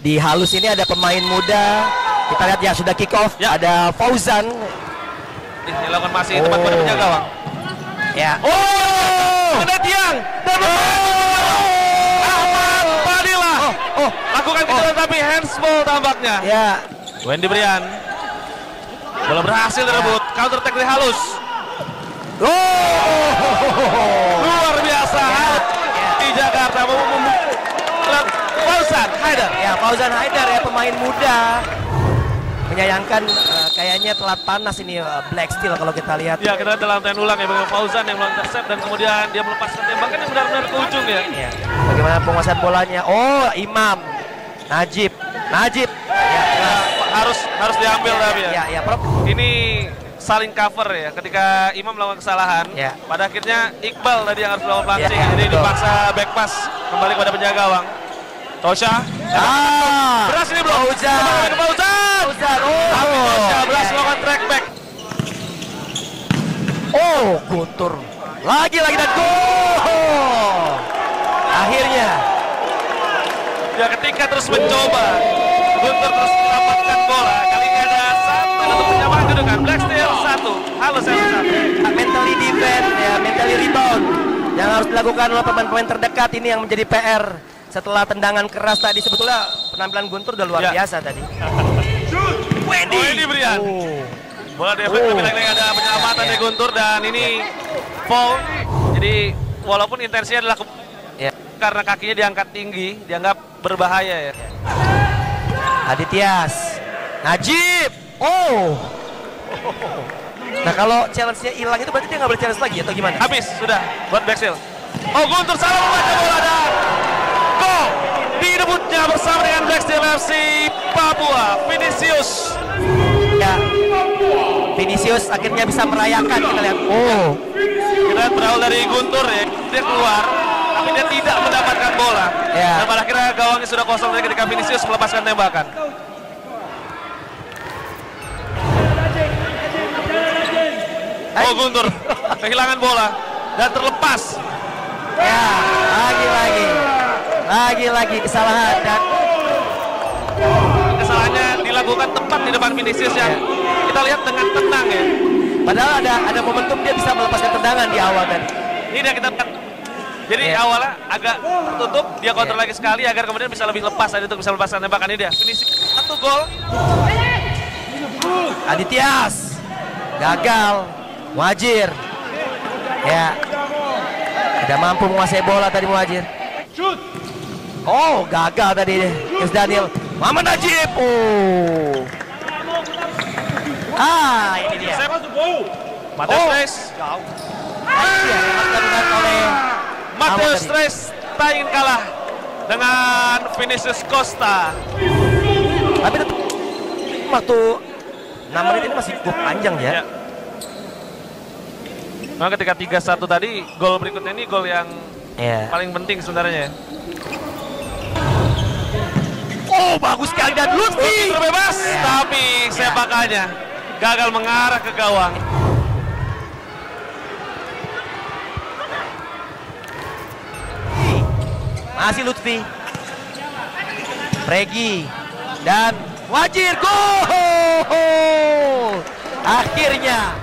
Di halus ini ada pemain muda. Kita lihat ya sudah kick off. Ya. Ada Fauzan. Dilakukan masih tepat pada penjaga gawang. Ya. Kena tiang. Dan Ahmad Fadilah. Lakukan kejutan tapi handsball tampaknya. Ya. Wendy Brian. Bola berhasil direbut. Counter attack dari halus. Luar biasa. Di Jakarta Fauzan Haidar. Ya, Fauzan Haidar ya, pemain muda. Menyayangkan kayaknya telat panas ini Black Steel kalau kita lihat. Ya, kita dalam tren ulang ya bagaimana Fauzan yang melakukan intercept dan kemudian dia melepaskan tembakan yang benar-benar ke ujung ya. Ya. Bagaimana penguasaan bolanya? Oh, Imam. Najib. Ya, harus diambil tapi ya. Ya, Prof. Ini saling cover ya ketika Imam melakukan kesalahan. Ya. Pada akhirnya Iqbal tadi yang harus melakukan launching. Ya, Jadi betul. dipaksa back pass kembali kepada penjaga gawang. Tosha. Berhasil belum? Fauzan. Tapi Tosha berhasil melakukan track back. Guntur. Lagi dan gol. Akhirnya. Ya, ketika terus mencoba, Guntur terus mendapatkan bola. Kali ini ada satu untuk penyamaran kedudukan. Black Steel 1, halus 1. Mentally defend, ya, mentally rebound yang harus dilakukan oleh pemain-pemain terdekat ini yang menjadi PR. Setelah tendangan keras tadi, sebetulnya penampilan Guntur udah luar biasa tadi. Wendy Brian. Bola di efek tapi lagi ada penyelamatan dari Guntur dan ini foul. Jadi walaupun intensinya adalah karena kakinya diangkat tinggi, dianggap berbahaya ya. Adityas. Najib. Nah, kalau challenge-nya hilang itu berarti dia nggak boleh challenge lagi atau gimana? Habis sudah buat Blacksteel. Guntur salah membaca bola dan gol direbutnya bersama dengan Blacksteel FC Papua. Vinicius. Ya. Vinicius akhirnya bisa merayakan, kita lihat. Kita lihat berawal dari Guntur ya, dia keluar tapi dia tidak mendapatkan bola. Ya. Dan pada akhirnya gawangnya sudah kosong dari ketika Vinicius melepaskan tembakan. Guntur kehilangan bola dan terlepas. Ya, lagi kesalahan dan kesalahannya dilakukan tepat di depan Vinicius yang kita lihat dengan tenang ya. Padahal ada momentum dia bisa melepaskan tendangan di awal tadi. Ini dia kita lihat. Jadi awalnya agak tertutup, dia kontrol lagi sekali agar kemudian bisa lebih lepas tadi untuk bisa melepaskan tembakan. Ini dia. Vinicius 1 gol. Adityas gagal. Muhajir. Ya. Tidak mampu menguasai bola tadi Muhajir. Gagal tadi Yus Daniel. Muhammad Najib. Ini dia. Mateus Reis. Mateus Reis tak ingin kalah dengan Vinicius Costa. Tapi tetap waktu 6 menit ini masih cukup panjang ya. Nah, ketika 3-1 tadi, gol berikutnya ini gol yang paling penting sebenarnya. Bagus sekali dan Lutfi terbebas, tapi sepakannya gagal mengarah ke gawang. Masih Lutfi, Regi dan Wajir, gol! Akhirnya.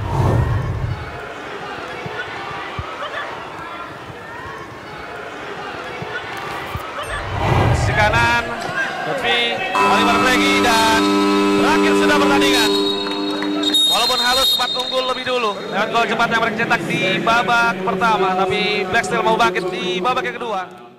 Sisi kanan, Lutfi, Oliver Regi dan berakhir sudah pertandingan. Walaupun halus sempat unggul lebih dulu lewat gol cepat yang mereka cetak di babak pertama, tapi Black Steel mau bangkit di babak yang kedua.